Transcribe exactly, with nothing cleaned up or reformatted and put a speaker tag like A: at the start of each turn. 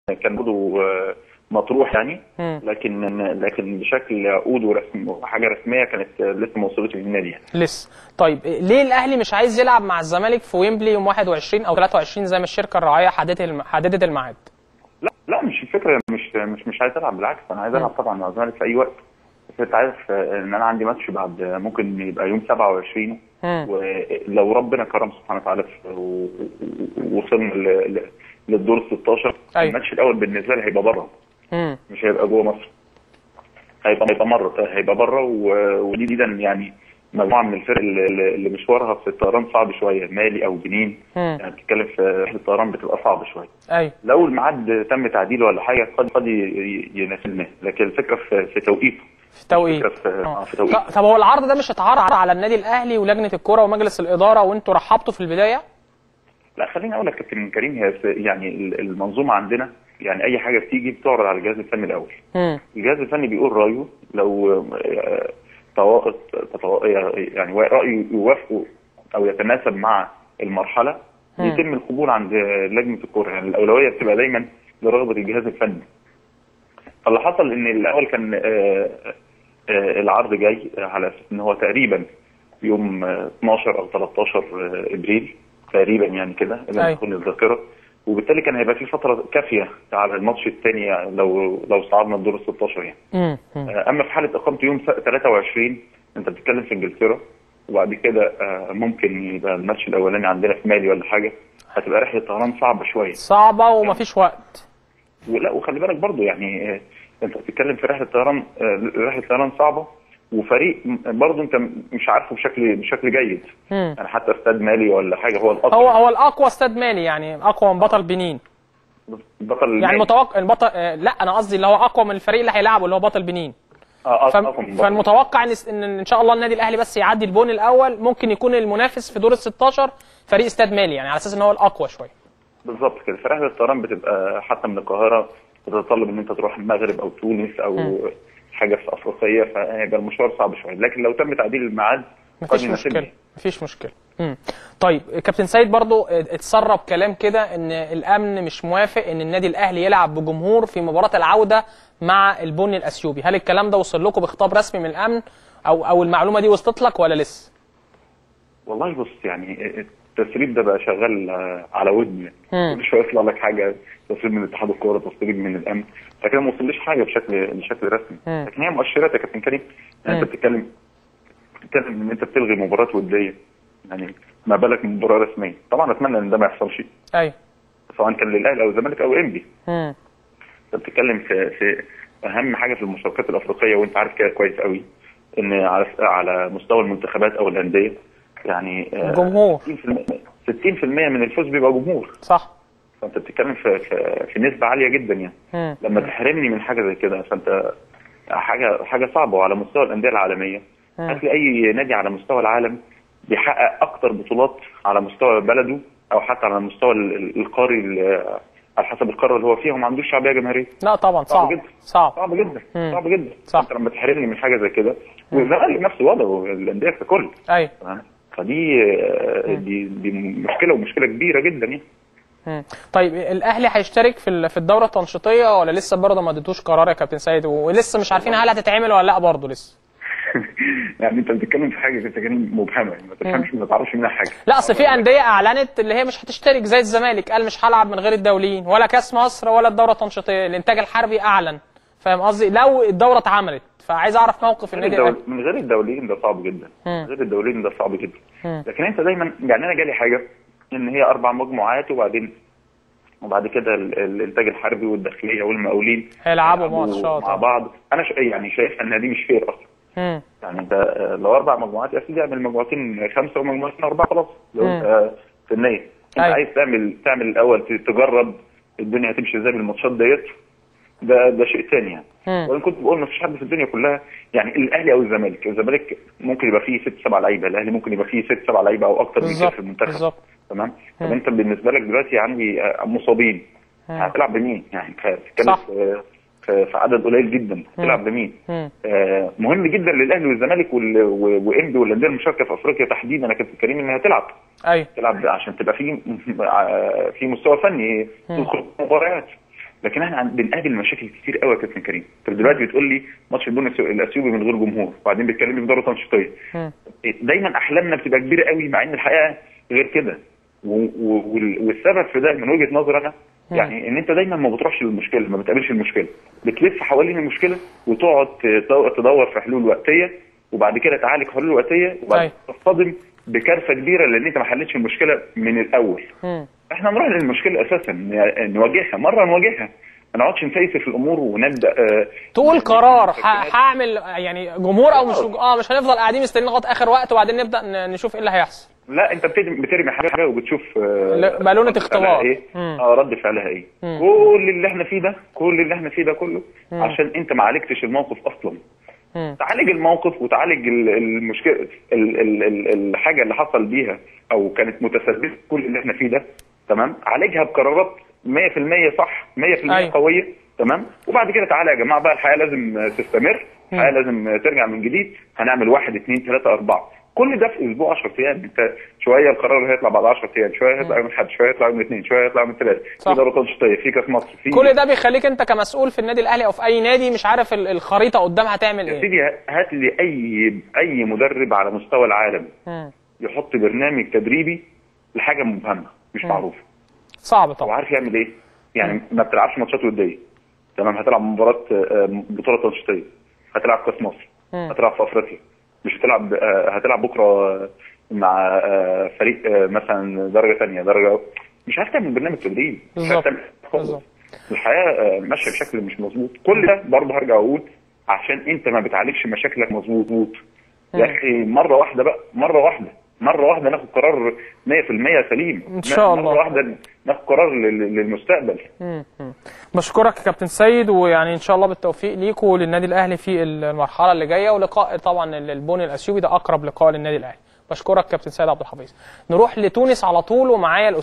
A: كان برضه مطروح يعني،
B: مم.
A: لكن لكن بشكل عقود ورسم وحاجه رسميه كانت لسه ما وصلتش للنادي يعني.
B: لسه. طيب ليه الاهلي مش عايز يلعب مع الزمالك في ويمبلي يوم واحد وعشرين او ثلاثة وعشرين زي ما الشركه الراعيه حددت الم... حددت الميعاد؟
A: لا لا مش الفكره، مش مش مش عايز العب، بالعكس انا عايز العب طبعا مع الزمالك في اي وقت. بس انت عارف ان انا عندي ماتش بعد ممكن يبقى يوم سبعة وعشرين، ولو ربنا كرم سبحانه وتعالى ووصلنا للدور ال ستاشر،
B: أيوة.
A: الماتش الاول بالنسبه لي هيبقى بره، مش هيبقى جوه مصر، هيبقى هيبقى مره هيبقى بره. ودي جدا يعني مجموعه من الفرق اللي مشوارها في الطيران صعب شويه، مالي او بنين، يعني بتتكلم في رحله الطيران بتبقى صعبه شويه.
B: ايوه
A: لو الميعاد تم تعديله ولا حاجه قد قد يناسبنا، لكن الفكره في في توقيته.
B: في توقيت.
A: في, في توقيت.
B: طب هو العرض ده مش اتعرض على النادي الاهلي ولجنه الكوره ومجلس الاداره وانتوا رحبتوا في البدايه؟
A: لا خليني اقول لك كابتن كريم، هي يعني المنظومه عندنا يعني اي حاجه بتيجي بتعرض على الجهاز الفني الاول.
B: مم.
A: الجهاز الفني بيقول رايه، لو يعني رايه يوافقه او يتناسب مع المرحله يتم القبول عند لجنه الكوره. يعني الاولويه بتبقى دايما لرغبه الجهاز الفني. فاللي حصل ان الاول كان العرض جاي على اساس ان هو تقريبا يوم اتناشر او تلتاشر ابريل تقريبا يعني كده اذا تكون الذاكره، وبالتالي كان هيبقى في فتره كافيه على الماتش الثاني لو لو صعدنا الدور ال ستاشر يعني.
B: مم. مم.
A: اما في حاله اقامته يوم تلاتة وعشرين انت بتتكلم في انجلترا، وبعد كده ممكن يبقى الماتش الاولاني عندنا في مالي ولا حاجه، هتبقى رحله طيران صعبه شويه،
B: صعبه ومفيش وقت.
A: ولا وخلي بالك برضو يعني انت بتتكلم في رحله طيران رحله طيران صعبه، وفريق برضه انت مش عارفه بشكل بشكل جيد.
B: مم.
A: يعني حتى استاد مالي ولا حاجه هو الاقوى،
B: هو هو الاقوى استاد مالي، يعني اقوى من بطل بنين.
A: بطل
B: يعني متوقع البطل آه لا انا قصدي اللي هو اقوى من الفريق اللي هيلعبه اللي هو بطل بنين.
A: اه
B: ف... فالمتوقع ان ان ان شاء الله النادي الاهلي بس يعدي البون الاول، ممكن يكون المنافس في دور ال ستاشر فريق استاد مالي، يعني على اساس ان هو الاقوى شويه.
A: بالظبط كده. فرحله الطيران بتبقى حتى من القاهره بتتطلب ان انت تروح المغرب او تونس او م. حاجه في افريقيا، فهيبقى المشوار صعب شويه، لكن لو تم تعديل الميعاد
B: مفيش مشكله مفيش مشكله. امم طيب كابتن سيد برضو اتسرب كلام كده ان الامن مش موافق ان النادي الاهلي يلعب بجمهور في مباراه العوده مع البني الاثيوبي، هل الكلام ده وصل لكم بخطاب رسمي من الامن او او المعلومه دي وصلت لك ولا لسه؟
A: والله بص يعني التسريب ده بقى شغال على ودني، كل شويه يطلع لك حاجه تسريب من اتحاد الكوره، تسريب من الامن، لكن ما وصلش حاجه بشكل بشكل رسمي.
B: مم.
A: لكن هي مؤشرات يا كابتن كريم. يعني انت بتتكلم بتتكلم ان انت بتلغي مباراه وديه، يعني ما بالك من مباراه رسميه. طبعا اتمنى ان ده ما يحصلش،
B: ايوه
A: سواء كان للاهلي او الزمالك او انبي.
B: امم
A: انت بتتكلم في في اهم حاجه في المشاركات الافريقيه، وانت عارف كده كويس قوي ان على على مستوى المنتخبات او الانديه يعني
B: جمهور
A: ستين في المية من الفوز بيبقى جمهور،
B: صح.
A: فانت بتتكلم في في, في نسبه عاليه جدا يعني.
B: مم.
A: لما تحرمني من حاجه زي كده فانت حاجه حاجه صعبه. وعلى مستوى الانديه العالميه هتلاقي اي نادي على مستوى العالم بيحقق اكتر بطولات على مستوى بلده او حتى على المستوى القاري على حسب القاره اللي هو فيها، وما عندوش شعبيه جماهيريه.
B: لا طبعا صعب
A: صعب جدا
B: صعب
A: صعب جدا
B: مم.
A: صعب جدا.
B: صح.
A: انت لما تحرمني من حاجه زي كده، والزمالك نفس الوضع والانديه ككل.
B: ايوه.
A: فدي دي دي مشكله ومشكله كبيره جدا يعني.
B: مم. طيب الاهلي هيشترك في في الدوره التنشيطيه ولا لسه برضه ما اديتوش قرار يا كابتن سيد، ولسه مش عارفين هل هتتعمل ولا لا برضه لسه؟
A: يعني انت بتتكلم في حاجه انت كان مبهمه، ما تفهمش ما تعرفش منها حاجه.
B: لا اصل في انديه اعلنت اللي هي مش هتشترك زي الزمالك، قال مش هلعب من غير الدوليين ولا كاس مصر ولا الدوره التنشيطيه. الانتاج الحربي اعلن، فاهم قصدي؟ لو الدوره اتعملت، فعايز اعرف موقف النادي
A: الاهلي. من غير الدوليين ده صعب جدا، من غير الدوليين ده صعب جدا.
B: مم.
A: لكن انت دايما يعني انا جالي حاجه ان هي اربع مجموعات، وبعدين وبعد كده الانتاج الحربي والداخليه والمقاولين
B: هيلعبوا ماتشات
A: مع بعض. انا ش... يعني شايف ان دي مش فير اصلا.
B: مم.
A: يعني انت لو اربع مجموعات يا سيدي اعمل مجموعتين خمسه ومجموعتين اربعه خلاص. لو انت في النيه انت
B: أي.
A: عايز تعمل تعمل الاول تجرب الدنيا هتمشي ازاي بالماتشات ديت، ده ده شيء ثاني يعني. وانا كنت بقول ما فيش حد في الدنيا كلها يعني الاهلي او الزمالك. الزمالك ممكن يبقى فيه ست سبع لعيبه، الاهلي ممكن يبقى فيه ست سبع لعيبه او اكتر من كده في المنتخب.
B: بالظبط.
A: تمام. طب انت بالنسبه لك دلوقتي عندي مصابين، هتلعب بمين؟ يعني بتتكلم في عدد قليل جدا، هتلعب بمين؟ آه مهم جدا للاهلي والزمالك وانبي والانديه المشاركه في افريقيا تحديدا انا كابتن كريم انها تلعب.
B: ايوه.
A: تلعب عشان تبقى في في مستوى فني تدخل مباريات. لكن احنا عن- بنقابل مشاكل كتير قوي يا كابتن كريم. طب دلوقتي بتقول لي ماتش البني الأسيو- الاثيوبي من غير جمهور، وبعدين بتكلمني في دوره تنشيطيه. دايما احلامنا بتبقى كبيره قوي مع ان الحقيقه غير كده. و- و- وال- والسبب في ده من وجهه نظري انا يعني ان انت دايما ما بتروحش للمشكله، ما بتقابلش المشكله، بتلف حوالين المشكله وتقعد ت- تدور في حلول وقتيه، وبعد كده تعالج حلول وقتيه، وبعد
B: أيوة.
A: كده تصطدم بكارثه كبيره لان انت ما حلتش المشكله من الاول.
B: مم.
A: احنا نروح للمشكله اساسا، ن- نواجهها مره نواجهها، ما نقعدش نسيسف الامور ونبدا آه
B: تقول قرار ه- هعمل يعني جمهور او مش اه مش هنفضل قاعدين مستنيين لغايه اخر وقت وبعدين نبدا ن- نشوف ايه اللي هيحصل.
A: لا انت بترمي بترمي حاجه وبتشوف آه
B: لا، بالونة
A: رد
B: اختبار.
A: فعلها ايه.
B: مم.
A: اه رد فعلها ايه.
B: مم.
A: كل اللي احنا فيه ده كل اللي احنا فيه ده كله
B: مم.
A: عشان انت ما عالجتش الموقف اصلا.
B: مم.
A: تعالج الموقف وتعالج ال- المشكله ال- ال- ال- الحاجه اللي حصل بيها او كانت متسببه في كل اللي احنا فيه ده، تمام؟ عالجها بقرارات مية في المية صح، مية في المية
B: أيوة.
A: قويه، تمام؟ وبعد كده تعالى يا جماعه بقى الحياه لازم تستمر، الحياه لازم ترجع من جديد، هنعمل واحد اثنين ثلاثه اربعه، كل ده في اسبوع عشرة ايام. انت شويه القرار هيطلع بعد عشرة ايام، شويه هيطلع يوم الاحد، شويه هيطلع يوم الاثنين، شويه هيطلع يوم الثلاث، في دوره تنشيطيه، في كاس مصر، في
B: كل ده بيخليك انت كمسؤول في النادي الاهلي او في اي نادي مش عارف ال- الخريطه قدام هتعمل
A: يا
B: ايه.
A: سيدي هات لي اي اي مدرب على مستوى العالم
B: مم.
A: يحط برنامج تدريبي لحاجه مبهمه مش
B: مم.
A: معروفه،
B: صعب
A: هو
B: طبعا.
A: عارف يعمل ايه؟ يعني ما بتلعبش ماتشات وديه، تمام؟ هتلعب مباراه آه، بطوله تنشيطيه، هتلعب كاس مصر،
B: مم.
A: هتلعب في افريقيا، مش هتلعب آه، هتلعب بكره آه، مع آه، فريق آه، مثلا درجه ثانيه، درجه مش عارف تعمل برنامج تدريب، مش
B: بالظبط.
A: عارف تعمل خالص.
B: بالظبط.
A: الحياه آه، ماشيه بشكل مش مظبوط. كل ده برضه هرجع اقول عشان انت ما بتعالجش مشاكلك مظبوط. يا اخي مره واحده بقى، مره واحده مره واحده ناخد قرار مية في المية سليم
B: إن شاء الله.
A: مره واحده ناخد قرار لل- للمستقبل.
B: مم. مم. بشكرك يا كابتن سيد، ويعني ان شاء الله بالتوفيق ليك وللنادي الاهلي في المرحله اللي جايه، ولقاء طبعا البني الاثيوبي ده اقرب لقاء للنادي الاهلي. بشكرك كابتن سيد عبد الحفيظ. نروح لتونس على طول ومعايا